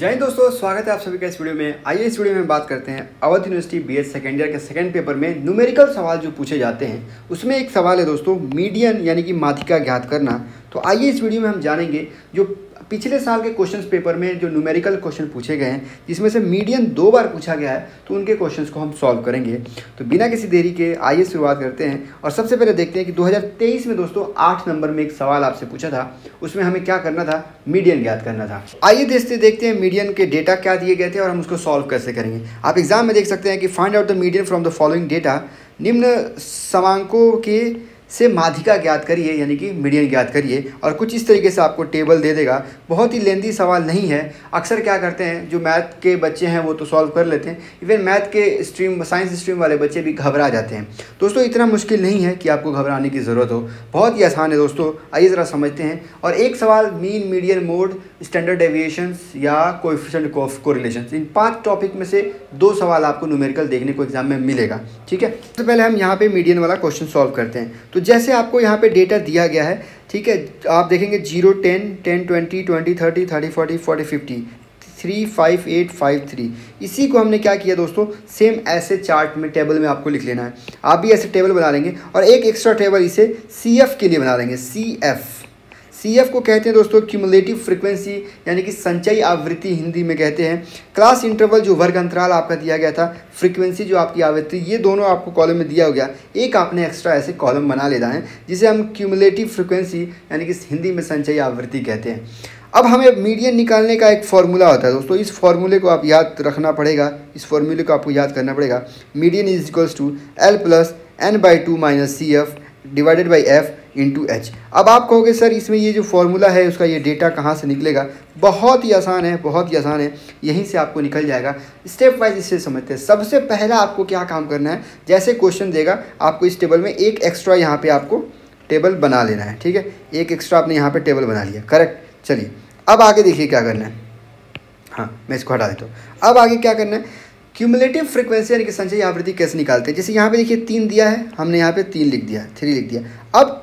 जय हिंद दोस्तों, स्वागत है आप सभी का इस वीडियो में। आइए इस वीडियो में बात करते हैं Awadh university BS second year के सेकंड पेपर में न्यूमेरिकल सवाल जो पूछे जाते हैं उसमें एक सवाल है दोस्तों, मीडियन यानी कि माध्यिका ज्ञात करना। तो आइए इस वीडियो में हम जानेंगे जो पिछले साल के क्वेश्चंस पेपर में जो न्यूमेरिकल क्वेश्चन पूछे गए हैं जिसमें से मीडियन 2 बार पूछा गया है, तो उनके क्वेश्चंस को हम सॉल्व करेंगे। तो बिना किसी देरी के आइए शुरुआत करते हैं। और सबसे पहले देखते हैं कि 2023 में दोस्तों 8 नंबर में एक सवाल आपसे पूछा था, उसमें हमें क्या करना था, मीडियन ज्ञात करना था। आइए देखते हैं मीडियन के डेटा क्या दिए गए थे और हम उसको सॉल्व कैसे करेंगे। आप एग्जाम में देख सकते हैं कि find out the median from the following data, निम्न समांकों के से माध्यिका ज्ञात करिए, यानी कि मीडियन ज्ञात करिए। और कुछ इस तरीके से आपको टेबल दे देगा। बहुत ही लेंथी सवाल नहीं है। अक्सर क्या करते हैं, जो मैथ के बच्चे हैं वो तो सॉल्व कर लेते हैं, इवन मैथ के स्ट्रीम साइंस स्ट्रीम वाले बच्चे भी घबरा जाते हैं। दोस्तों इतना मुश्किल नहीं है कि आपको घबराने की ज़रूरत हो, बहुत ही आसान है दोस्तों। आइए ज़रा समझते हैं। और एक सवाल mean, median, mode, standard deviations या कोएफिशिएंट ऑफ कोरिलेशंस, इन 5 टॉपिक में से 2 सवाल आपको न्यूमेरिकल देखने को एग्जाम में मिलेगा। ठीक है, तो पहले हम यहाँ पे मीडियन वाला क्वेश्चन सॉल्व करते हैं। तो जैसे आपको यहाँ पे डेटा दिया गया है, ठीक है, आप देखेंगे 0, 10, 10, 20, 20, 30, 30, 40, 40, 50, 3, 5, 8, 5, 3। इसी को हमने क्या किया दोस्तों, सेम ऐसे चार्ट में टेबल में आपको लिख लेना है। आप भी ऐसे टेबल बना लेंगे और एक एक्स्ट्रा टेबल इसे CF के लिए बना लेंगे। CF को कहते हैं दोस्तों क्यूमुलेटिव फ्रीक्वेंसी, यानी कि संचयी आवृत्ति हिंदी में कहते हैं। क्लास इंटरवल जो वर्ग अंतराल आपका दिया गया था, फ्रीक्वेंसी जो आपकी आवृत्ति, ये दोनों आपको कॉलम में दिया हो गया। एक आपने एक्स्ट्रा ऐसे कॉलम बना लेना है जिसे हम क्यूमुलेटिव फ्रीक्वेंसी यानी कि हिंदी में संचयी आवृत्ति कहते हैं। अब हमें मीडियन निकालने का एक फॉर्मूला होता है दोस्तों, इस फॉर्मूले को आप याद रखना पड़ेगा, इस फॉर्मूले को आपको याद करना पड़ेगा। Median is equals to L + n/2 - CF divided by F into H। अब आप कहोगे सर इसमें ये जो फॉर्मूला है उसका ये डेटा कहाँ से निकलेगा। बहुत ही आसान है, बहुत ही आसान है, यहीं से आपको निकल जाएगा। स्टेप वाइज इसे समझते हैं। सबसे पहला आपको क्या काम करना है, जैसे क्वेश्चन देगा आपको इस टेबल में एक एक्स्ट्रा यहाँ पे आपको टेबल बना लेना है। ठीक है, एक एक्स्ट्रा आपने यहाँ पे टेबल बना लिया, करेक्ट। चलिए अब आगे देखिए क्या करना है। हाँ, मैं इसको हटा देता हूँ। अब आगे क्या करना है, क्यूमुलेटिव फ्रीक्वेंसी यानी कि संचयी आवृत्ति कैसे निकालते हैं। जैसे यहाँ पे देखिए 3 दिया है, हमने यहाँ पे 3 लिख दिया, 3 लिख दिया। अब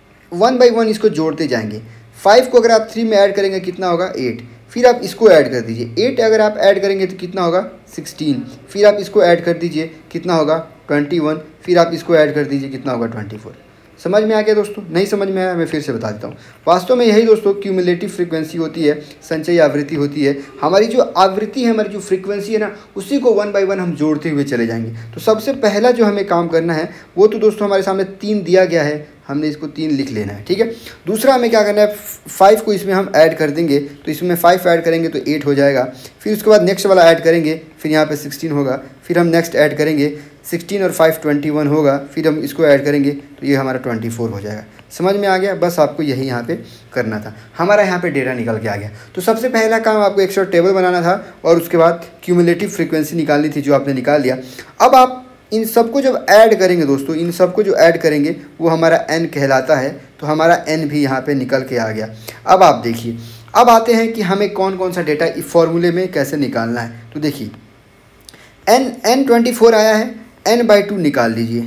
1 by 1 इसको जोड़ते जाएंगे। 5 को अगर आप 3 में ऐड करेंगे कितना होगा, 8। फिर आप इसको ऐड कर दीजिए, 8 अगर आप ऐड करेंगे तो कितना होगा, 16। फिर आप इसको ऐड कर दीजिए, कितना होगा, 21। फिर आप इसको ऐड कर दीजिए, कितना होगा, 24। समझ में आ गया दोस्तों? नहीं समझ में आया मैं फिर से बता देता हूँ। वास्तव में यही दोस्तों क्यूमुलेटिव फ्रीक्वेंसी होती है, संचयी आवृत्ति होती है। हमारी जो आवृत्ति है, हमारी जो फ्रीक्वेंसी है ना, उसी को 1 by 1 हम जोड़ते हुए चले जाएंगे। तो सबसे पहला जो हमें काम करना है वो तो दोस्तों हमारे सामने 3 दिया गया है, हमने इसको 3 लिख लेना है। ठीक है, दूसरा हमें क्या करना है, 5 को इसमें हम ऐड कर देंगे, तो इसमें 5 ऐड करेंगे तो 8 हो जाएगा। फिर उसके बाद नेक्स्ट वाला ऐड करेंगे, फिर यहाँ पे 16 होगा। फिर हम नेक्स्ट ऐड करेंगे, 16 और 5 21 होगा। फिर हम इसको ऐड करेंगे तो ये हमारा 24 हो जाएगा। समझ में आ गया? बस आपको यही यहाँ पे करना था। हमारा यहाँ पे डेटा निकल के आ गया। तो सबसे पहला काम आपको एक्स्ट्रा टेबल बनाना था और उसके बाद क्यूमुलेटिव फ्रीक्वेंसी निकालनी थी, जो आपने निकाल लिया। अब आप इन सबको जब ऐड करेंगे दोस्तों, इन सबको जो ऐड करेंगे वो हमारा n कहलाता है। तो हमारा n भी यहाँ पे निकल के आ गया। अब आप देखिए, अब आते हैं कि हमें कौन कौन सा डेटा इस फॉर्मूले में कैसे निकालना है। तो देखिए n 24 आया है, n/2 निकाल लीजिए,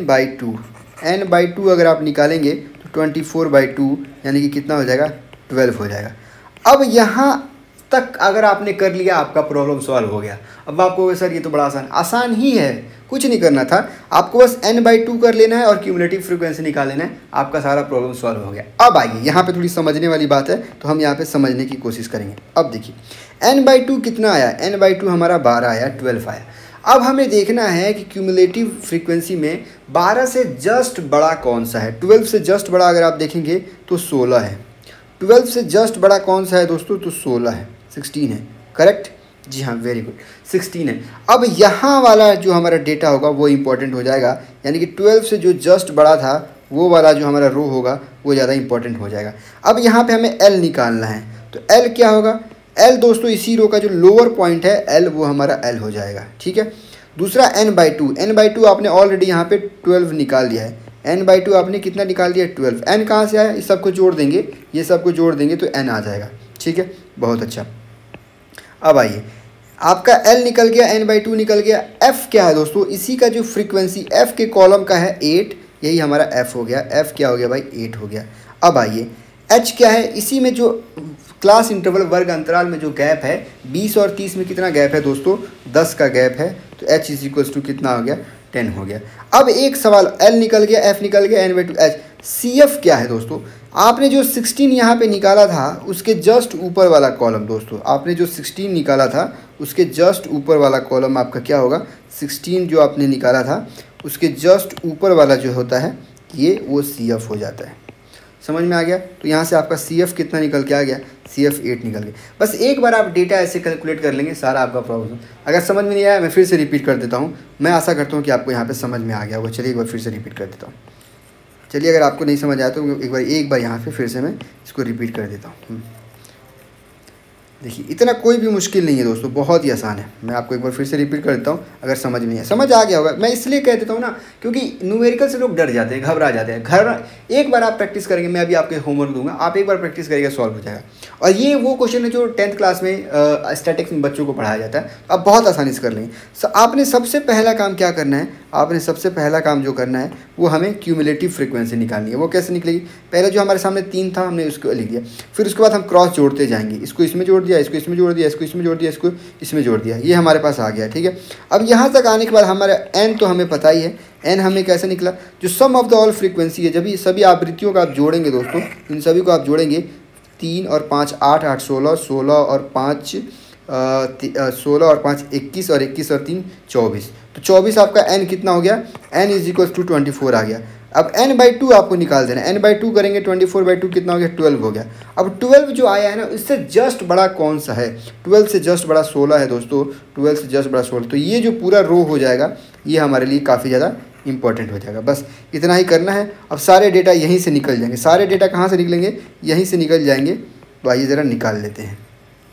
n/2 अगर आप निकालेंगे तो 24/2 यानी कि कितना हो जाएगा, 12 हो जाएगा। अब यहाँ तक अगर आपने कर लिया, आपका प्रॉब्लम सॉल्व हो गया। अब आपको सर ये तो बड़ा आसान ही है, कुछ नहीं करना था, आपको बस n/2 कर लेना है और क्यूमुलेटिव फ्रीक्वेंसी निकाल लेना है, आपका सारा प्रॉब्लम सॉल्व हो गया। अब आइए यहाँ पे थोड़ी समझने वाली बात है, तो हम यहाँ पे समझने की कोशिश करेंगे। अब देखिए n/2 कितना आया, n/2 हमारा 12 आया, 12 आया। अब हमें देखना है कि क्यूमुलेटिव फ्रीक्वेंसी में 12 से जस्ट बड़ा कौन सा है। 12 से जस्ट बड़ा अगर आप देखेंगे तो 16 है। 12 से जस्ट बड़ा कौन सा है दोस्तों, तो 16 है, 16 है, करेक्ट। जी हाँ, वेरी गुड, 16 है। अब यहाँ वाला जो हमारा डेटा होगा वो इंपॉर्टेंट हो जाएगा, यानी कि 12 से जो जस्ट बड़ा था वो वाला जो हमारा रो होगा वो ज़्यादा इंपॉर्टेंट हो जाएगा। अब यहाँ पे हमें L निकालना है, तो L क्या होगा, L दोस्तों इसी रो का जो लोअर पॉइंट है L, वो हमारा L हो जाएगा। ठीक है, दूसरा n/2 आपने ऑलरेडी यहाँ पे 12 निकाल लिया है। n/2 आपने कितना निकाल दिया, 12। n कहाँ से आया, इस सबको जोड़ देंगे, ये सबको जोड़ देंगे तो n आ जाएगा। ठीक है, बहुत अच्छा। अब आइए, आपका L निकल गया, n/2 निकल गया। F क्या है दोस्तों, इसी का जो फ्रीक्वेंसी F के कॉलम का है 8, यही हमारा F हो गया। F क्या हो गया भाई, 8 हो गया। अब आइए H क्या है, इसी में जो क्लास इंटरवल वर्ग अंतराल में जो गैप है 20 और 30 में कितना गैप है दोस्तों, 10 का गैप है। तो h इज इक्वल्स टू कितना हो गया, 10 हो गया। अब एक सवाल, L निकल गया, F निकल गया, n/2 h, CF क्या है दोस्तों। आपने जो 16 यहाँ पे निकाला था उसके जस्ट ऊपर वाला कॉलम दोस्तों, आपने जो 16 निकाला था उसके जस्ट ऊपर वाला कॉलम आपका क्या होगा, 16 जो आपने निकाला था उसके जस्ट ऊपर वाला जो होता है ये वो CF हो जाता है। समझ में आ गया। तो यहाँ से आपका CF कितना निकल के आ गया, CF 8 निकल गया। बस एक बार आप डेटा ऐसे कैलकुलेट कर लेंगे, सारा आपका प्रॉब्लम। अगर समझ में नहीं आया मैं फिर से रिपीट कर देता हूँ, मैं आशा करता हूँ कि आपको यहाँ पे समझ में आ गया होगा। चलिए एक बार फिर से रिपीट कर देता हूँ। चलिए अगर आपको नहीं समझ आया तो एक बार यहाँ पे फिर से मैं इसको रिपीट कर देता हूँ। देखिए इतना कोई भी मुश्किल नहीं है दोस्तों, बहुत ही आसान है। मैं आपको एक बार फिर से रिपीट कर देता हूँ, अगर समझ में नहीं है, समझ आ गया होगा। मैं इसलिए कह देता हूँ ना क्योंकि न्यूमेरिकल से लोग डर जाते हैं, घबरा जाते हैं। एक बार आप प्रैक्टिस करेंगे, मैं अभी आपके होमवर्क दूंगा, आप एक बार प्रैक्टिस करेंगे सॉल्व हो जाएगा। और ये वो क्वेश्चन है जो 10th क्लास में स्टैटिक्स में बच्चों को पढ़ाया जाता है, आप बहुत आसानी से कर लेंगे। आपने सबसे पहला काम क्या करना है, आपने सबसे पहला काम जो करना है वो हमें क्यूमुलेटिव फ्रीक्वेंसी निकालनी है। वो कैसे निकलेगी, पहले जो हमारे सामने 3 था हमने उसको लिख दिया, फिर उसके बाद हम क्रॉस जोड़ते जाएंगे, इसको इसमें जोड़ दिया, इसको इसमें जोड़ दिया, इसको इसमें जोड़ दिया, इसको इसमें जोड़ दिया, ये हमारे पास आ गया। ठीक है, अब यहाँ तक आने के बाद हमारा n तो हमें पता ही है, n हमें कैसे निकला, जो sum of the all frequency है, जब ये सभी आवृत्तियों का आप जोड़ेंगे दोस्तों, इन सभी को आप जोड़ेंगे 3 और 5 8 8 16, 16 और 5 16 और 5 21 और 21 और 3 24। तो 24 आपका n कितना हो गया, n इज इक्वल्स टू 24 आ गया। अब n/2 आपको निकाल देना है, n/2 करेंगे 24/2 कितना हो गया, 12 हो गया। अब 12 जो आया है ना इससे जस्ट बड़ा कौन सा है, 12 से जस्ट बड़ा 16 है दोस्तों, 12 से जस्ट बड़ा 16। तो ये जो पूरा रो हो जाएगा ये हमारे लिए काफ़ी ज़्यादा इंपॉर्टेंट हो जाएगा। बस इतना ही करना है। अब सारे डेटा यहीं से निकल जाएंगे, सारे डेटा कहाँ से निकलेंगे, यहीं से निकल जाएंगे। तो आइए ज़रा निकाल लेते हैं।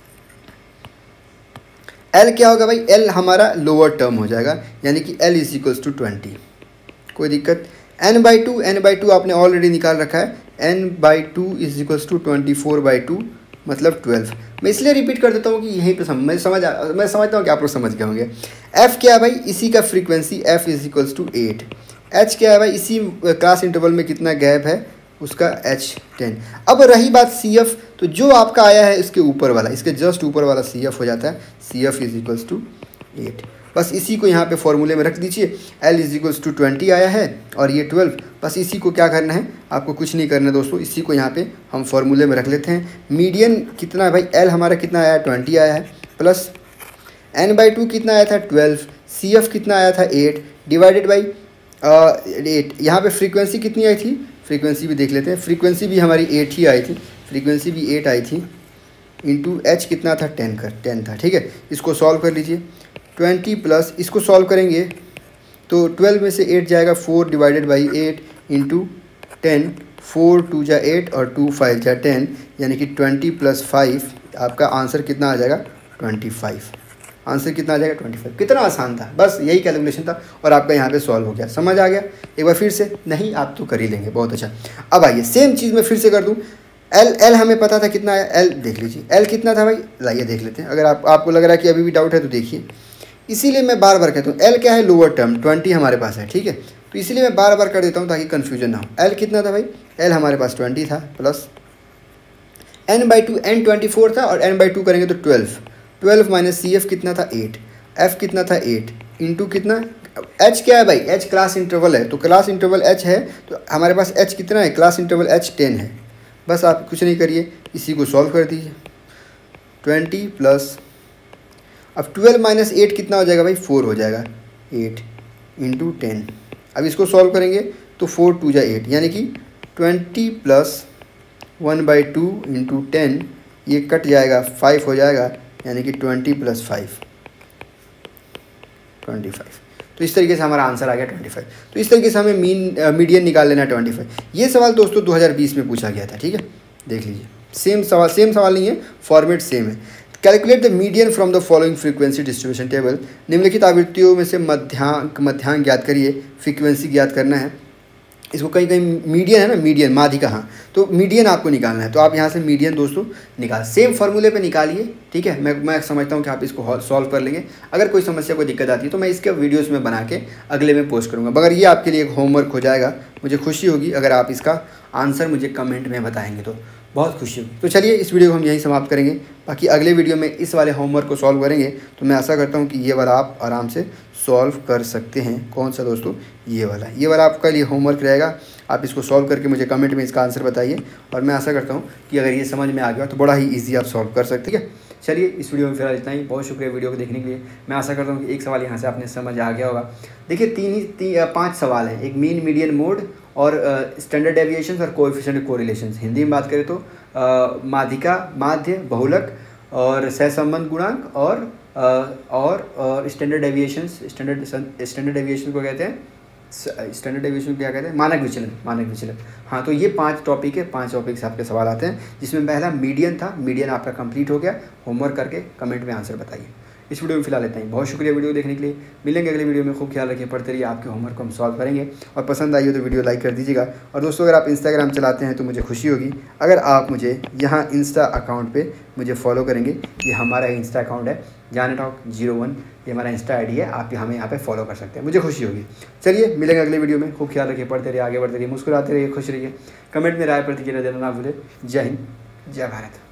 L क्या होगा भाई, L हमारा लोअर टर्म हो जाएगा, यानी कि L इज इक्वल्स टू 20, कोई दिक्कत। n/2 आपने ऑलरेडी निकाल रखा है, n/2 इज इक्वल्स टू 24/2 मतलब 12। मैं इसलिए रिपीट कर देता हूँ कि यहीं पे मैं समझता हूँ कि आप लोग समझ गए होंगे। f क्या है भाई, इसी का frequency f is equals to 8। h क्या है भाई, इसी क्लास इंटरवल में कितना गैप है उसका h 10। अब रही बात CF, तो जो आपका आया है इसके ऊपर वाला, इसके जस्ट ऊपर वाला CF हो जाता है, CF इज इक्वल्स टू 8। बस इसी को यहाँ पे फॉर्मूले में रख दीजिए। L इज इक्वल्स टू 20 आया है और ये 12, बस इसी को क्या करना है, आपको कुछ नहीं करना है दोस्तों, इसी को यहाँ पे हम फॉर्मूले में रख लेते हैं। मीडियन कितना है भाई, L हमारा कितना आया है 20 आया है, प्लस n/2 कितना आया था 12, CF कितना आया था 8 डिवाइडेड बाई 8। यहाँ पे फ्रीक्वेंसी कितनी आई थी, फ्रीक्वेंसी भी देख लेते हैं, फ्रीक्वेंसी भी हमारी 8 ही आई थी, फ्रीक्वेंसी भी 8 आई थी, इंटू h कितना था 10 था। ठीक है, इसको सॉल्व कर लीजिए। 20 प्लस इसको सॉल्व करेंगे तो 12 में से 8 जाएगा, 4 डिवाइडेड बाई 8 इंटू 10, 4 2 जा 8 और 2 5 जा 10, यानी कि 20 प्लस 5 आपका आंसर कितना आ जाएगा 25। आंसर कितना आ जाएगा 25। कितना आसान था, बस यही कैलकुलेशन था और आपका यहाँ पे सॉल्व हो गया। समझ आ गया, एक बार फिर से, नहीं आप तो कर ही लेंगे, बहुत अच्छा। अब आइए सेम चीज़ मैं फिर से कर दूँ। L हमें पता था कितना आया, L देख लीजिए, L कितना था भाई, लाइए देख लेते हैं। अगर आपको लग रहा है कि अभी भी डाउट है तो देखिए, इसीलिए मैं बार बार कहता हूँ L क्या है, लोअर टर्म 20 हमारे पास है। ठीक है, तो इसीलिए मैं बार बार कर देता हूँ ताकि कन्फ्यूजन ना हो। L कितना था भाई, L हमारे पास 20 था, प्लस n/2, n 24 था और n/2 करेंगे तो 12 माइनस CF कितना था 8, F कितना था 8 इंटू कितना, H क्या है भाई, H क्लास इंटरवल है, तो क्लास इंटरवल H है तो हमारे पास H कितना है, क्लास इंटरवल H 10 है। बस आप कुछ नहीं करिए, इसी को सॉल्व कर दीजिए। 20 प्लस, अब 12 माइनस 8 कितना हो जाएगा भाई, 4 हो जाएगा, 8 इंटू 10। अब इसको सॉल्व करेंगे तो 4 2 जा 8, यानी कि 20 प्लस 1/2 इंटू 10, ये कट जाएगा 5 हो जाएगा, यानी कि 20 प्लस 5 25। तो इस तरीके से हमारा आंसर आ गया 25। तो इस तरीके से हमें मीडियन निकाल लेना है 25। ये सवाल दोस्तों 2020 में पूछा गया था। ठीक है, देख लीजिए, सेम सवाल नहीं है, फॉर्मेट सेम है। Calculate the median from the following frequency distribution table. निम्नलिखित आवृत्तियों में से मध्यांक ज्ञात करिए, फ्रीक्वेंसी ज्ञात करना है। इसको कहीं मीडियन है ना, मीडियन माध्यिका, हाँ, तो मीडियन आपको निकालना है। तो आप यहाँ से मीडियन दोस्तों निकाल, सेम फार्मूले पे निकालिए। ठीक है, मैं समझता हूँ कि आप इसको सॉल्व कर लेंगे। अगर कोई समस्या, कोई दिक्कत आती है तो मैं इसके वीडियोस में बना के अगले में पोस्ट करूँगा। मगर ये आपके लिए एक होमवर्क हो जाएगा, मुझे खुशी होगी अगर आप इसका आंसर मुझे कमेंट में बताएंगे। बहुत खुशी होगी। तो चलिए इस वीडियो को हम यहीं समाप्त करेंगे। बाकी अगले वीडियो में इस वाले होमवर्क को सॉल्व करेंगे। तो मैं आशा करता हूँ कि ये वाला आप आराम से सॉल्व कर सकते हैं। कौन सा दोस्तों? ये वाला आपका लिए होमवर्क रहेगा। आप इसको सॉल्व करके मुझे कमेंट में इसका आंसर बताइए, और मैं आशा करता हूँ कि अगर ये समझ में आ गया तो बड़ा ही ईजी आप सॉल्व कर सकते हैं। चलिए इस वीडियो में फिलहाल इतना ही। बहुत शुक्रिया वीडियो को देखने के लिए। मैं आशा करता हूँ कि एक सवाल यहाँ से आपने समझ आ गया होगा। देखिए 5 सवाल हैं, एक मीन, मीडियन, मोड और स्टैंडर्ड डेविएशंस और कोएफिशिएंट कोरिलेशंस। हिंदी में बात करें तो माध्यिका, माध्य, बहुलक और सहसंबंध गुणांक और स्टैंडर्ड डेविएशंस। स्टैंडर्ड डेविएशन को कहते हैं, स्टैंडर्ड डेविएशन क्या कहते हैं? मानक विचलन। हाँ, तो ये 5 टॉपिक है, 5 टॉपिक से आपके सवाल आते हैं, जिसमें पहला मीडियन था। मीडियन आपका कंप्लीट हो गया। होमवर्क करके कमेंट में आंसर बताइए। इस वीडियो में फिलहाल इतना ही। बहुत शुक्रिया वीडियो देखने के लिए। मिलेंगे अगले वीडियो में। खूब ख्याल रखिए, पढ़ते रहिए। आपके होमवर्क को हम सॉल्व करेंगे, और पसंद आई हो तो वीडियो लाइक कर दीजिएगा। और दोस्तों, अगर आप इंस्टाग्राम चलाते हैं तो मुझे खुशी होगी अगर आप मुझे यहाँ इंस्टा अकाउंट पे मुझे फॉलो करेंगे। ये हमारा इंस्टा अकाउंट है, JanaTalk01। ये हमारा इंस्टा आईडी है। आप हमें यहाँ पे फॉलो कर सकते हैं, मुझे खुशी होगी। चलिए मिलेंगे अगले वीडियो में। खूब ख्याल रखिए, पढ़ते रहिए, आगे बढ़ते रहिए, मुस्कुराते रहिए, खुश रहिए। कमेंट में राय प्रतिक्रिया देना ना भूलें। जय हिंद, जय भारत।